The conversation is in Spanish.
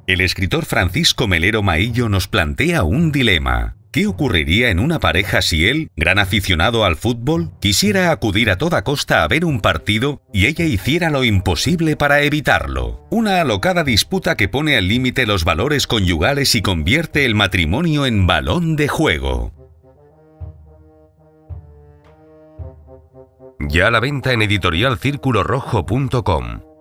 El escritor Francisco Melero Maillo nos plantea un dilema. ¿Qué ocurriría en una pareja si él, gran aficionado al fútbol, quisiera acudir a toda costa a ver un partido y ella hiciera lo imposible para evitarlo? Una alocada disputa que pone al límite los valores conyugales y convierte el matrimonio en balón de juego. Ya a la venta en editorialcirculorrojo.com.